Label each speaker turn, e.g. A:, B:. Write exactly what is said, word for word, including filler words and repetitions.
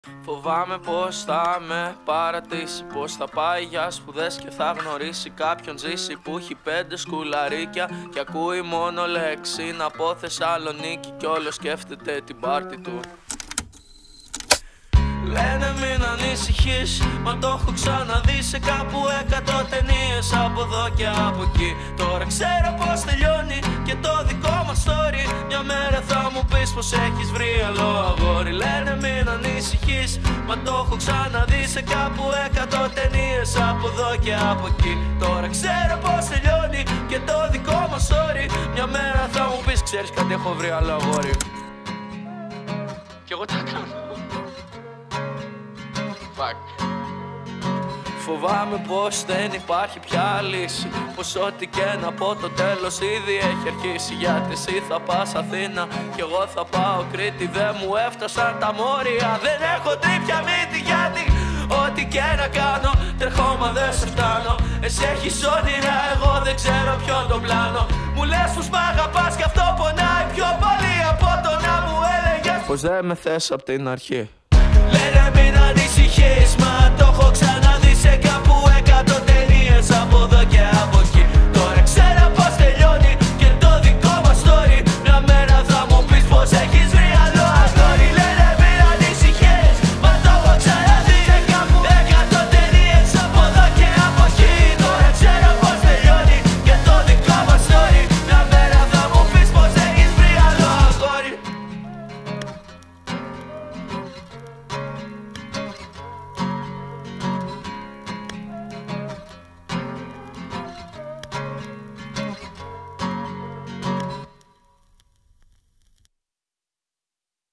A: Φοβάμαι πως θα με παρατήσει, πως θα πάει για σπουδές και θα γνωρίσει κάποιον ζήσει που έχει πέντε σκουλαρίκια και ακούει μόνο λέξη να πω Θεσσαλονίκη κι όλο σκέφτεται την πάρτι του. Λένε μην ανησυχείς, μα το έχω ξαναδεί σε κάπου εκατό ταινίες από εδώ και από εκεί. Τώρα ξέρω πως τελειώνει και το δικό μας story. Μια μέρα θα μου πεις πως έχεις βρει άλλο αγόρι. Λένε μην ανησυχείς, μα το έχω ξαναδεί σε κάπου εκατό ταινίες από εδώ και από εκεί. Τώρα ξέρω πως τελειώνει και το δικό μας story. Μια μέρα θα μου πεις ξέρεις κάτι έχω βρει άλλο αγόρι. Κι εγώ τα κάνω. Φοβάμαι πως δεν υπάρχει πια λύση, πως ό,τι και να πω το τέλος ήδη έχει αρχίσει. Γιατί εσύ θα πας Αθήνα κι εγώ θα πάω Κρήτη. Δεν μου έφτασαν τα μόρια, δεν έχω τρίπια μύτη. Γιατί ό,τι και να κάνω τρεχόμα δεν σε φτάνω. Εσύ έχεις όνειρα, εγώ δεν ξέρω ποιον τον πλάνο. Μου λες πως μ' αγαπάς κι αυτό πονάει πιο πολύ από το να μου έλεγες πως δεν με θες απ' την αρχή. Λένε μην ανησυχείς, μα το έχω ξανά